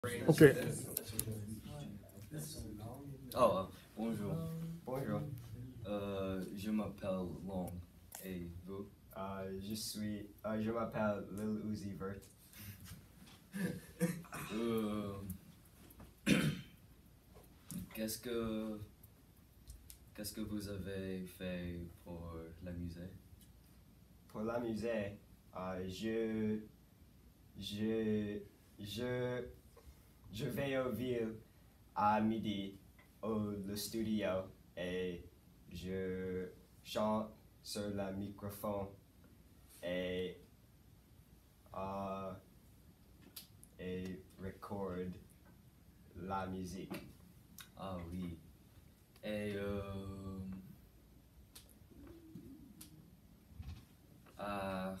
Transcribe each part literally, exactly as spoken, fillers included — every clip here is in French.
Ok. Oh, euh, bonjour. Bonjour. Euh, je m'appelle Long. Et vous? Euh, je suis, euh, je m'appelle Lil Uzi Vert. Euh, qu'est-ce que qu'est-ce que vous avez fait pour la musée? Pour la musée, euh, je, je, je, je vais au ville à midi au le studio et je chante sur le microphone et euh, et record la musique. Ah oui. Et euh, à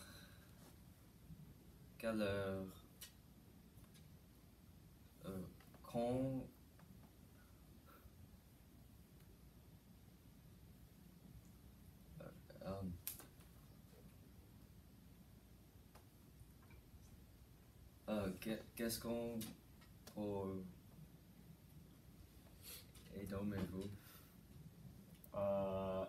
quelle heure? Euh, quand euh, euh, qu'est- qu'est-ce qu'on pour et dormez-vous? Euh,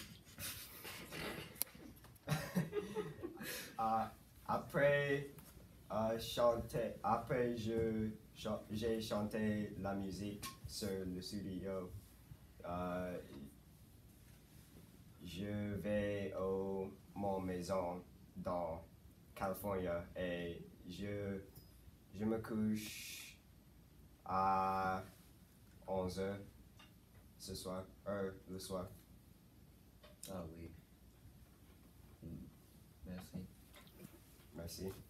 euh, après euh, chanter, après je chan- j'ai chanté la musique sur le studio. Euh, je vais au mon maison dans Californie et je je me couche à onze heures ce soir, euh, le soir. Ah oui. Merci. Merci.